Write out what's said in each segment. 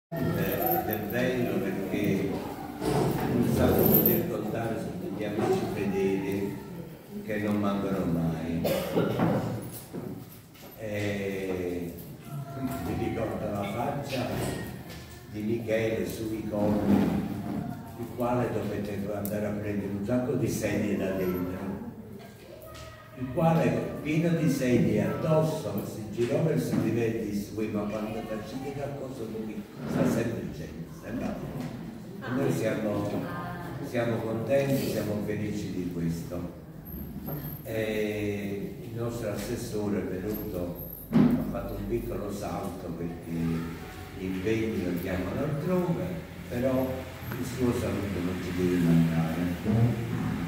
Ed è bello perché non sa poter contare su tutti gli amici fedeli che non mancano mai. E mi ricordo la faccia di Michele sui colli, il quale dovete andare a prendere un sacco di sedie da dentro, il quale pieno di sedie addosso si girò verso di me e disse: "Voi, ma quando facete qualcosa lui sta sempre dicendo, sembra". E noi siamo contenti, siamo felici di questo. E il nostro assessore è venuto, ha fatto un piccolo salto perché gli impegni lo chiamano altrove, però il suo saluto non ci deve mancare.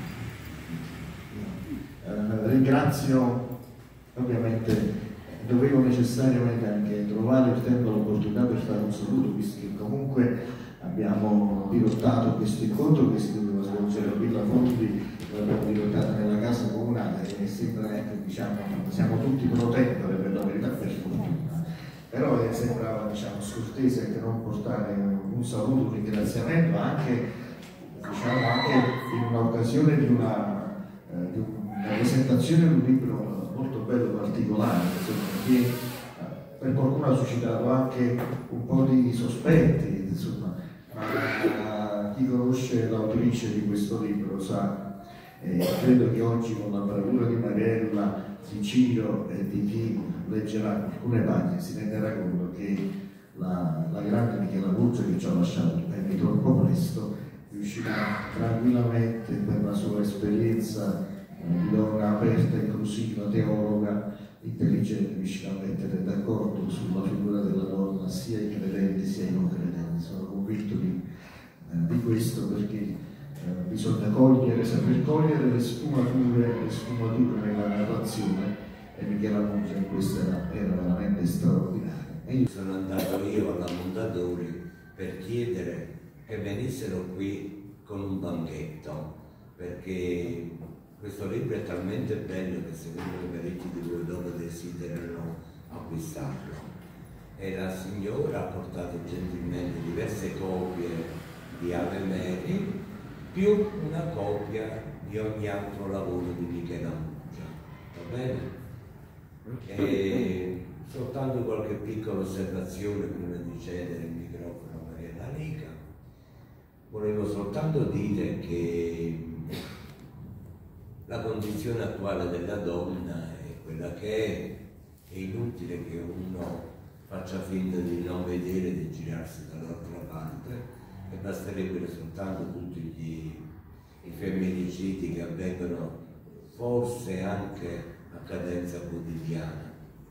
Ringrazio, ovviamente dovevo necessariamente anche trovare il tempo e l'opportunità per fare un saluto, visto che comunque abbiamo dirottato questo incontro che si doveva svolgere a Villa Fondi, l'abbiamo dirottato nella casa comunale e sembra che, diciamo, siamo tutti pro tempore, per la verità, per fortuna, però sembrava, diciamo, scortese anche non portare un saluto, un ringraziamento anche, diciamo, anche in un'occasione di una presentazione di un libro molto bello, particolare, insomma, che per qualcuno ha suscitato anche un po' di sospetti, insomma, ma chi conosce l'autrice di questo libro sa, credo che oggi con la bravura di Mariella, di Ciro e di chi leggerà alcune pagine si renderà conto che la grande Michela Murgia, che ci ha lasciato troppo presto, riuscirà tranquillamente, per la sua esperienza di donna aperta, inclusiva, teologa, intelligente, riuscirà a mettere d'accordo sulla figura della donna sia i credenti sia i non credenti. Sono convinto di questo, perché bisogna saper cogliere le sfumature nella narrazione, e Michela Murgia in questo era veramente straordinaria. Sono andato io alla Mondadori per chiedere che venissero qui con un banchetto, perché questo libro è talmente bello che secondo me parecchi di voi dopo desiderano acquistarlo. E la signora ha portato gentilmente diverse copie di Ave Mary più una copia di ogni altro lavoro di Michela Murgia, va bene? E soltanto qualche piccola osservazione prima di cedere il microfono a Mariella Lica. Volevo soltanto dire che la condizione attuale della donna è quella che è inutile che uno faccia finta di non vedere, di girarsi dall'altra parte, e basterebbero soltanto tutti i femminicidi che avvengono forse anche a cadenza quotidiana.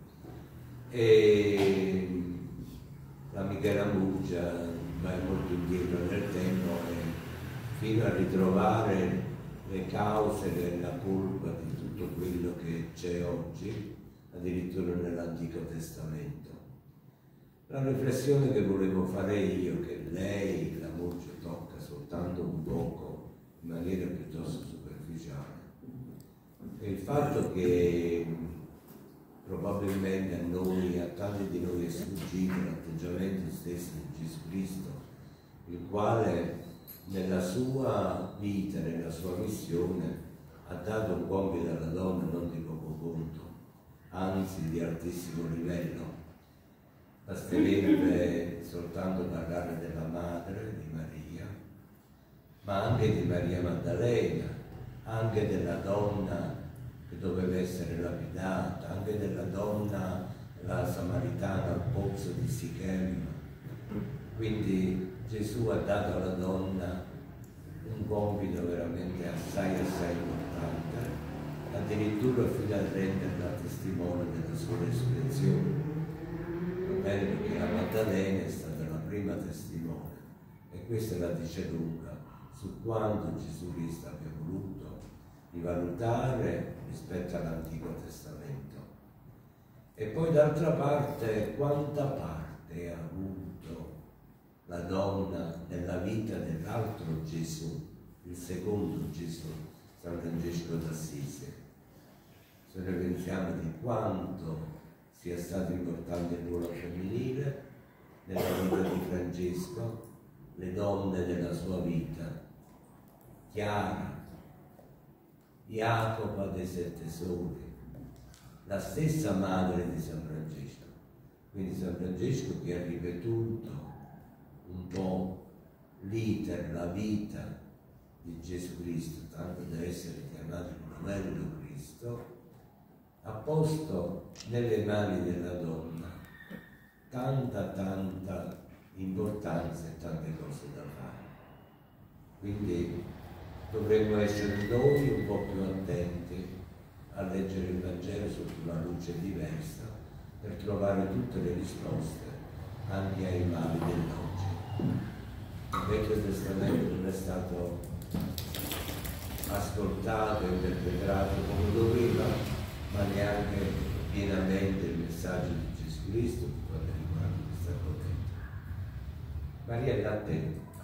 E la Michela Murgia va molto indietro nel tempo, fino a ritrovare le cause della colpa di tutto quello che c'è oggi, addirittura nell'Antico Testamento. La riflessione che volevo fare io, che lei, la Murgia, tocca soltanto un poco, in maniera piuttosto superficiale, è il fatto che probabilmente a tanti di noi è sfuggito l'atteggiamento stesso di Gesù Cristo, il quale nella sua vita, nella sua missione, ha dato un compito alla donna non di poco conto, anzi di altissimo livello. Basterebbe soltanto parlare della madre di Maria, ma anche di Maria Maddalena, anche della donna che doveva essere lapidata, anche della donna, la samaritana al pozzo di Sichem. Quindi Gesù ha dato alla donna un compito veramente assai importante, addirittura fino a renderla testimone della sua resurrezione. Va bene, perché la Maddalena è stata la prima testimone, e questa la dice lunga su quanto Gesù Cristo abbia voluto rivalutare rispetto all'Antico Testamento. E poi d'altra parte, quanta parte ha avuto la donna nella vita dell'altro Gesù, il secondo Gesù, San Francesco d'Assisi. Se noi pensiamo di quanto sia stato importante il ruolo femminile nella vita di Francesco, le donne della sua vita, Chiara, Jacopa dei Sette Soli, la stessa madre di San Francesco. Quindi San Francesco che ha ripetuto un po' l'iter, la vita di Gesù Cristo, tanto da essere chiamato il novello Cristo, ha posto nelle mani della donna tanta importanza e tante cose da fare. Quindi dovremmo essere noi un po' più attenti a leggere il Vangelo sotto una luce diversa per trovare tutte le risposte anche ai mali dell'oggi. Il Vecchio Testamento non è stato ascoltato e interpretato come doveva, ma neanche pienamente il messaggio di Gesù Cristo per quanto riguarda questa promessa. Maria è attenta,